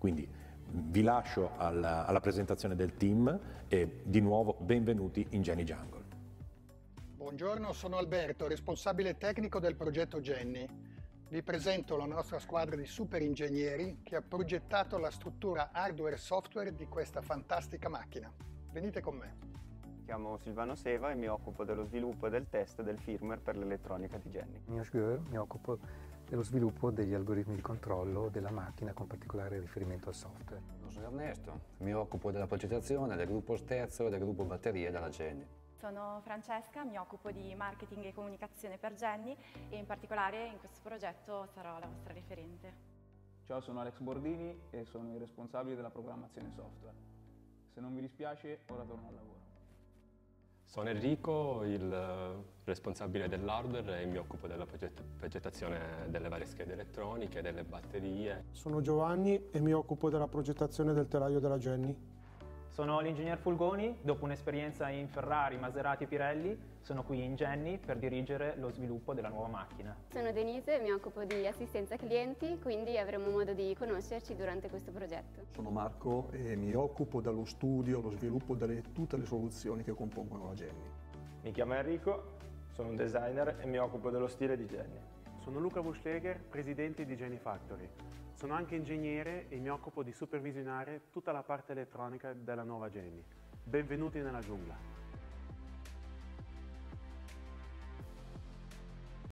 Quindi vi lascio alla presentazione del team e di nuovo benvenuti in Jenny Jungle. Buongiorno, sono Alberto, responsabile tecnico del progetto Jenny. Vi presento la nostra squadra di super ingegneri che ha progettato la struttura hardware e software di questa fantastica macchina. Venite con me. Mi chiamo Silvano Seva e mi occupo dello sviluppo e del test del firmware per l'elettronica di Jenny. Mi occupo dello sviluppo degli algoritmi di controllo della macchina con particolare riferimento al software. Sono Ernesto, mi occupo della progettazione del gruppo sterzo e del gruppo batterie della Jenny. Sono Francesca, mi occupo di marketing e comunicazione per Jenny e in particolare in questo progetto sarò la vostra referente. Ciao, sono Alex Bordini e sono il responsabile della programmazione software. Se non vi dispiace, ora torno al lavoro. Sono Enrico, il responsabile dell'hardware e mi occupo della progettazione delle varie schede elettroniche, delle batterie. Sono Giovanni e mi occupo della progettazione del telaio della Jenny. Sono l'ingegner Fulgoni, dopo un'esperienza in Ferrari, Maserati e Pirelli, sono qui in Jenny per dirigere lo sviluppo della nuova macchina. Sono Denise e mi occupo di assistenza clienti, quindi avremo modo di conoscerci durante questo progetto. Sono Marco e mi occupo dello studio, lo sviluppo di tutte le soluzioni che compongono la Jenny. Mi chiamo Enrico, sono un designer e mi occupo dello stile di Jenny. Sono Luca Buschleger, presidente di Jenny Factory. Sono anche ingegnere e mi occupo di supervisionare tutta la parte elettronica della nuova Jenny. Benvenuti nella giungla.